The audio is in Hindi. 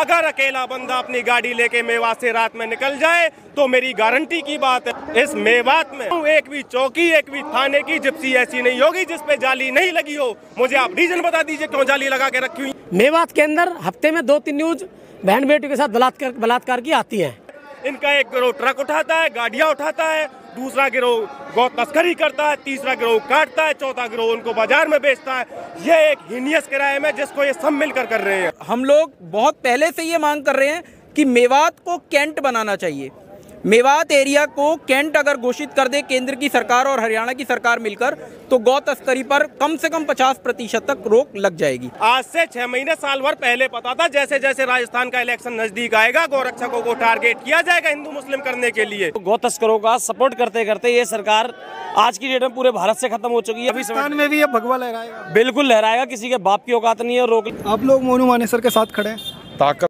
अगर अकेला बंदा अपनी गाड़ी लेके मेवात से रात में निकल जाए तो मेरी गारंटी की बात है, इस मेवात में एक भी चौकी, एक भी थाने की जिप्सी ऐसी नहीं होगी जिसपे जाली नहीं लगी हो। मुझे आप रीजन बता दीजिए क्यों जाली लगा के रखी हुई। मेवात के अंदर हफ्ते में 2-3 न्यूज बहन बेटियों के साथ बलात्कार की आती है। इनका एक गिरोह ट्रक उठाता है, गाड़ियां उठाता है, दूसरा गिरोह गौ तस्करी करता है, तीसरा गिरोह काटता है, चौथा गिरोह उनको बाजार में बेचता है। ये एक हीनियस क्राइम है जिसको ये सब मिलकर कर रहे हैं। हम लोग बहुत पहले से ये मांग कर रहे हैं कि मेवात को कैंट बनाना चाहिए। मेवात एरिया को कैंट अगर घोषित कर दे केंद्र की सरकार और हरियाणा की सरकार मिलकर, तो गौ तस्करी पर कम से कम 50% तक रोक लग जाएगी। आज से 6 महीने साल भर पहले पता था जैसे जैसे राजस्थान का इलेक्शन नजदीक आएगा गौ रक्षकों को टारगेट किया जाएगा हिंदू मुस्लिम करने के लिए। गौ तस्करों का सपोर्ट करते करते ये सरकार आज की डेट में पूरे भारत से खत्म हो चुकी है। अभी राजस्थान में भी ये भगवा लहराएगा, बिल्कुल लहराएगा, किसी के बाप की औकात नहीं है रोक। आप लोग मोनू मानेसर के साथ खड़े हैं।